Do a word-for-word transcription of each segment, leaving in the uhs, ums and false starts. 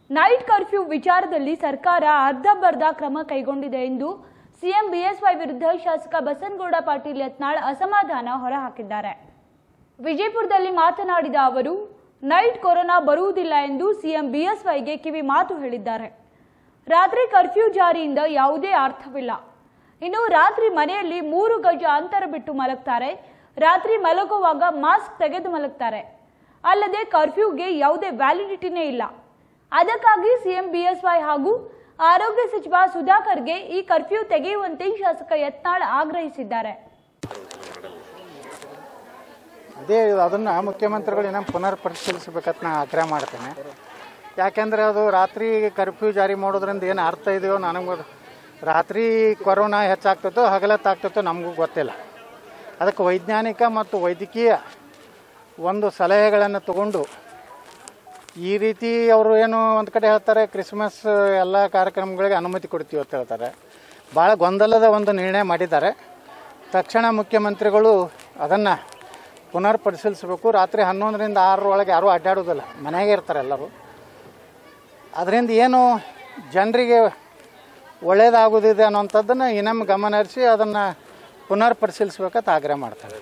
Night curfew ವಿಚಾರದಲ್ಲಿ ಸರ್ಕಾರ ಅರ್ಧಂಬರ್ಧ ಕ್ರಮ ಕೈಗೊಂಡಿದೆ ಎಂದು ಸಿಎಂ ಬಿಎಸ್ವೈ ವಿರುದ್ಧ ಶಾಸಕ ಬಸನಗೌಡ ಪಾಟೀಲ್ ಯತ್ನಾಳ್ ಅಸಮಾಧಾನ ಹೊರಹಾಕಿದ್ದಾರೆ. ವಿಜಯಪುರದಲ್ಲಿ ಮಾತನಾಡಿದ ಅವರು ನೈಟ್ ಕೊರೋನಾ ಬರುವುದಿಲ್ಲ ಎಂದು ಸಿಎಂ ಬಿಎಸ್ವೈಗೆ ಕಿವಿ ಮಾತು ಹೇಳಿದ್ದಾರೆ. ರಾತ್ರಿ ಕರ್ಫ್ಯೂ ಜಾರಿಯಿಂದ ಯಾವುದೇ ಅರ್ಥವಿಲ್ಲ. ಇನ್ನು ರಾತ್ರಿ ಮನೆಯಲ್ಲಿ ಮೂರು ಗಜ ಅಂತರ ಬಿಟ್ಟು ಮಲಗ್ತಾರೆ. ರಾತ್ರಿ ಮಲಗುವಾಗ ಮಾಸ್ಕ್ ತೆಗೆದು ಮಲಗ್ತಾರೆ. ಅಲ್ಲದೆ ಕರ್ಫ್ಯೂಗೆ ಯಾವುದೇ ವ್ಯಾಲಿಡಿಟಿನೇ ಇಲ್ಲ. ಅದಕ್ಕಾಗಿ ಸಿಎಂ ಬಿಎಸ್ವೈ ಹಾಗೂ ಆರೋಗ್ಯ ಸಚಿವ ಸುಧಾಕರ್ಗೆ ಈ ಕರ್ಫ್ಯೂ ತೆಗೆಯುವಂತೆ ಶಾಸಕ ಯತ್ನಾಳ್ ಆಗ್ರಹಿಸಿದ್ದಾರೆ. ಅದೇ ಅದನ್ನು ಮುಖ್ಯಮಂತ್ರಿಗಳು ಏನೋ ಪುನರ್ ಪರಿಶೀಲಿಸಬೇಕಂತ ನಾನು ಆಗ್ರಹ ಮಾಡ್ತೇನೆ. ಯಾಕೆಂದರೆ ಅದು ರಾತ್ರಿ ಕರ್ಫ್ಯೂ ಜಾರಿ ಮಾಡೋದ್ರಿಂದ ಏನು ಅರ್ಥ ಇದೆಯೋ ನನಗೆ ರಾತ್ರಿ ಕೊರೋನಾ ಹೆಚ್ಚಾಗ್ತೈತೋ ಹಗಲತ್ತಾಗ್ತೈತೋ ನಮಗೂ ಗೊತ್ತಿಲ್ಲ. ಅದಕ್ಕೆ ವೈಜ್ಞಾನಿಕ ಮತ್ತು ವೈದ್ಯಕೀಯ ಒಂದು ಸಲಹೆಗಳನ್ನು ತಗೊಂಡು ಈ ರೀತಿ ಅವರು ಏನು ಒಂದು ಕಡೆ ಹೇಳ್ತಾರೆ ಕ್ರಿಸ್ಮಸ್ ಎಲ್ಲ ಕಾರ್ಯಕ್ರಮಗಳಿಗೆ ಅನುಮತಿ ಕೊಡ್ತೀವಿ ಅಂತ ಹೇಳ್ತಾರೆ. ಭಾಳ ಗೊಂದಲದ ಒಂದು ನಿರ್ಣಯ ಮಾಡಿದ್ದಾರೆ. ತಕ್ಷಣ ಮುಖ್ಯಮಂತ್ರಿಗಳು ಅದನ್ನು ಪುನರ್ ಪರಿಶೀಲಿಸಬೇಕು. ರಾತ್ರಿ ಹನ್ನೊಂದರಿಂದ ಆರರೊಳಗೆ ಯಾರೂ ಅಡ್ಡಾಡೋದಿಲ್ಲ, ಮನೆಯಾಗೆ ಇರ್ತಾರೆ ಎಲ್ಲರೂ. ಅದರಿಂದ ಏನು ಜನರಿಗೆ ಒಳ್ಳೆಯದಾಗೋದಿದೆ ಅನ್ನೋಂಥದ್ದನ್ನು ಇನ್ನೊಮ್ಮೆ ಗಮನ ಹರಿಸಿ ಅದನ್ನು ಪುನರ್ ಪರಿಶೀಲಿಸ್ಬೇಕಂತ ಆಗ್ರಹ ಮಾಡ್ತಾರೆ.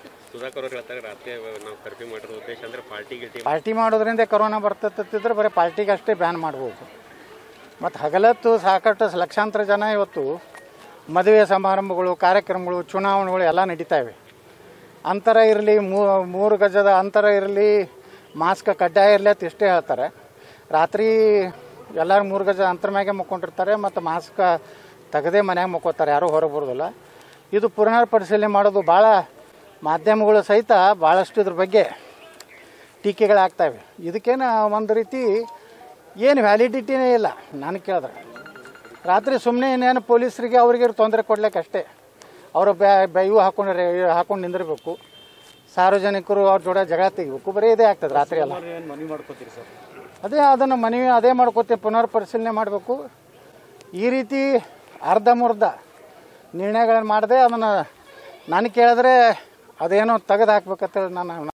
ಪಾರ್ಟಿ ಮಾಡೋದ್ರಿಂದ ಕೊರೋನಾ ಬರ್ತತ್ತಿದ್ರೆ ಬರೀ ಪಾರ್ಟಿಗೆ ಅಷ್ಟೇ ಬ್ಯಾನ್ ಮಾಡ್ಬೋದು. ಮತ್ತು ಹಗಲತ್ತು ಸಾಕಷ್ಟು ಲಕ್ಷಾಂತರ ಜನ ಇವತ್ತು ಮದುವೆ ಸಮಾರಂಭಗಳು, ಕಾರ್ಯಕ್ರಮಗಳು, ಚುನಾವಣೆಗಳು ಎಲ್ಲ ನಡೀತಾ ಇವೆ. ಅಂತರ ಇರಲಿ, ಮೂರು ಗಜದ ಅಂತರ ಇರಲಿ, ಮಾಸ್ಕ್ ಕಡ್ಡಾಯ ಇರಲಿ ಅಂತ ಇಷ್ಟೇ ಹೇಳ್ತಾರೆ. ರಾತ್ರಿ ಎಲ್ಲರೂ ಮೂರು ಗಜ ಅಂತರ ಮ್ಯಾಗೆ ಮುಕ್ಕೊಂಡಿರ್ತಾರೆ ಮತ್ತು ಮಾಸ್ಕ್ ತೆಗೆದೇ ಮನ್ಯಾಗ ಮುಕ್ಕೋತಾರೆ, ಯಾರೂ ಹೊರಗೆ ಬರೋದಿಲ್ಲ. ಇದು ಪುನರ್ ಪರಿಶೀಲನೆ ಮಾಡೋದು ಭಾಳ ಮಾಧ್ಯಮಗಳು ಸಹಿತ ಭಾಳಷ್ಟು ಇದ್ರ ಬಗ್ಗೆ ಟೀಕೆಗಳಾಗ್ತಾವೆ. ಇದಕ್ಕೇನು ಒಂದು ರೀತಿ ಏನು ವ್ಯಾಲಿಡಿಟಿನೇ ಇಲ್ಲ ನಾನು ಕೇಳಿದ್ರೆ. ರಾತ್ರಿ ಸುಮ್ಮನೆ ಇನ್ನೇನು ಪೊಲೀಸರಿಗೆ ಅವ್ರಿಗೆ ತೊಂದರೆ ಕೊಡ್ಲಿಕ್ಕೆ ಅಷ್ಟೇ. ಅವರು ಬ್ಯಾ ಇವು ಹಾಕೊಂಡ್ರೆ ಹಾಕೊಂಡು ನಿಂದಿರಬೇಕು, ಸಾರ್ವಜನಿಕರು ಅವ್ರ ಜೋಡ ಜಗಳ ತೆಗಿಬೇಕು, ಬರೀ ಇದೇ ಆಗ್ತದೆ ರಾತ್ರಿ ಎಲ್ಲ. ಮನವಿ ಮಾಡ್ಕೋತೀರಿ ಸರ್? ಅದೇ ಅದನ್ನು ಮನವಿ ಅದೇ ಮಾಡ್ಕೋತೀವಿ, ಪುನರ್ ಪರಿಶೀಲನೆ ಮಾಡಬೇಕು. ಈ ರೀತಿ ಅರ್ಧಮುರ್ಧ ನಿರ್ಣಯಗಳನ್ನು ಮಾಡದೆ ಅದನ್ನು ನಾನು ಕೇಳಿದ್ರೆ ಅದೇನೋ ತೆಗೆದು ಹಾಕ್ಬೇಕಂತೇಳಿ ನಾನು.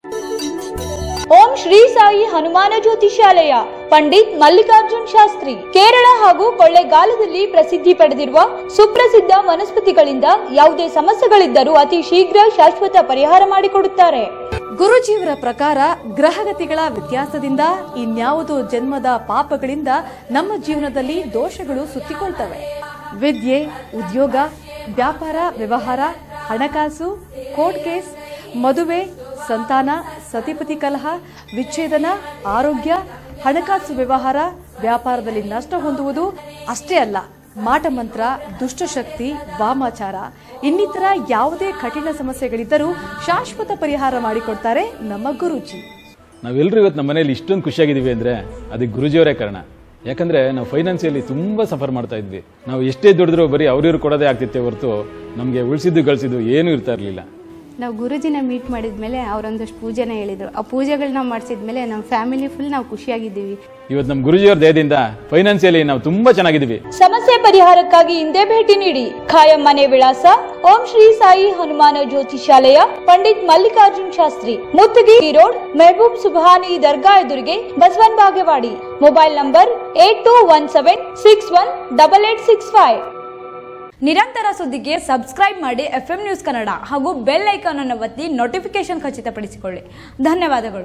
ಓಂ ಶ್ರೀ ಸಾಯಿ ಹನುಮಾನ ಜ್ಯೋತಿಷಾಲಯ, ಪಂಡಿತ್ ಮಲ್ಲಿಕಾರ್ಜುನ್ ಶಾಸ್ತ್ರಿ, ಕೇರಳ ಹಾಗೂ ಕೊಳ್ಳೇಗಾಲದಲ್ಲಿ ಪ್ರಸಿದ್ಧಿ ಪಡೆದಿರುವ ಸುಪ್ರಸಿದ್ಧ ವನಸ್ಪತಿಗಳಿಂದ ಯಾವುದೇ ಸಮಸ್ಯೆಗಳಿದ್ದರೂ ಅತಿ ಶೀಘ್ರ ಶಾಶ್ವತ ಪರಿಹಾರ ಮಾಡಿಕೊಡುತ್ತಾರೆ. ಗುರುಜಿಯವರ ಪ್ರಕಾರ ಗ್ರಹಗತಿಗಳ ವ್ಯತ್ಯಾಸದಿಂದ ಇನ್ಯಾವುದೋ ಜನ್ಮದ ಪಾಪಗಳಿಂದ ನಮ್ಮ ಜೀವನದಲ್ಲಿ ದೋಷಗಳು ಸುತ್ತಿಕೊಳ್ತವೆ. ವಿದ್ಯೆ, ಉದ್ಯೋಗ, ವ್ಯಾಪಾರ ವ್ಯವಹಾರ, ಹಣಕಾಸು, ಕೋರ್ಟ್ ಕೇಸ್, ಮದುವೆ, ಸಂತಾನ, ಸತಿಪತಿ ಕಲಹ, ವಿಚ್ಛೇದನ, ಆರೋಗ್ಯ, ಹಣಕಾಸು ವ್ಯವಹಾರ, ವ್ಯಾಪಾರದಲ್ಲಿ ನಷ್ಟ ಹೊಂದುವುದು ಅಷ್ಟೇ ಅಲ್ಲ, ಮಾಟಮಂತ್ರ, ದುಷ್ಟಶಕ್ತಿ, ವಾಮಾಚಾರ ಇನ್ನಿತರ ಯಾವುದೇ ಕಠಿಣ ಸಮಸ್ಯೆಗಳಿದ್ದರೂ ಶಾಶ್ವತ ಪರಿಹಾರ ಮಾಡಿಕೊಡ್ತಾರೆ ನಮ್ಮ ಗುರೂಜಿ. ನಾವೆಲ್ಲರೂ ಇವತ್ತು ನಮ್ಮ ಮನೆಯಲ್ಲಿ ಇಷ್ಟೊಂದು ಖುಷಿಯಾಗಿದ್ದೀವಿ ಅಂದರೆ ಅದಕ್ಕೆ ಗುರೂಜಿಯವರೇ ಕಾರಣ. ಯಾಕಂದರೆ ನಾವು ಫೈನಾನ್ಸಿಯಲಿ ತುಂಬ ಸಫರ್ ಮಾಡ್ತಾ ಇದ್ವಿ. ನಾವು ಎಷ್ಟೇ ದುಡಿದ್ರೂ ಬರೀ ಅವ್ರಿವ್ರು ಕೊಡೋದೇ ಆಗ್ತಿತ್ತೆ ಹೊರತು ನಮಗೆ ಉಳಿಸಿದ್ದು ಗಳಿಸಿದ್ದು ಏನೂ ಇರ್ತಾ ಇರಲಿಲ್ಲ. ನಾವು ಗುರುಜಿನ ಮೀಟ್ ಮಾಡಿದ್ಮೇಲೆ ಅವರೊಂದಷ್ಟು ಪೂಜೆನ ಹೇಳಿದ್ರು. ಆ ಪೂಜೆಗಳನ್ನ ಮಾಡಿಸಿದ್ಮೇಲೆ ನಮ್ಮ ಫ್ಯಾಮಿಲಿ ಫುಲ್ ನಾವು ಖುಷಿಯಾಗಿದ್ದೀವಿ. ಇವತ್ತು ನಮ್ಮ ಗುರುಜಿಯವರ ದಯದಿಂದ ಫೈನಾನ್ಸಿಯಲಿ ನಾವು ತುಂಬಾ ಚೆನ್ನಾಗಿದ್ದೀವಿ. ಸಮಸ್ಯೆ ಪರಿಹಾರಕ್ಕಾಗಿ ಹಿಂದೆ ಭೇಟಿ ನೀಡಿ. ಖಾಯಂ ಮನೆ ವಿಳಾಸ ಓಂ ಶ್ರೀ ಸಾಯಿ ಹನುಮಾನ ಜ್ಯೋತಿಷಾಲಯ, ಪಂಡಿತ್ ಮಲ್ಲಿಕಾರ್ಜುನ್ ಶಾಸ್ತ್ರಿ, ಮುತ್ತಗಿರಿ ರೋಡ್, ಮೆಹಬೂಬ್ ಸುಬಾನಿ ದರ್ಗಾ ಎದುರಿಗೆ, Basavan Bagewadi. Mobile number eight two one seven six one double eight six five. ನಿರಂತರ ಸುದ್ದಿಗೆ ಸಬ್ಸ್ಕ್ರೈಬ್ ಮಾಡಿ ಎಫ್ ಎಂ ನ್ಯೂಸ್ ಕನ್ನಡ ಹಾಗೂ ಬೆಲ್ ಐಕಾನ್ ಅನ್ನು ಒತ್ತಿ ನೋಟಿಫಿಕೇಶನ್ ಖಚಿತಪಡಿಸಿಕೊಳ್ಳಿ. ಧನ್ಯವಾದಗಳು.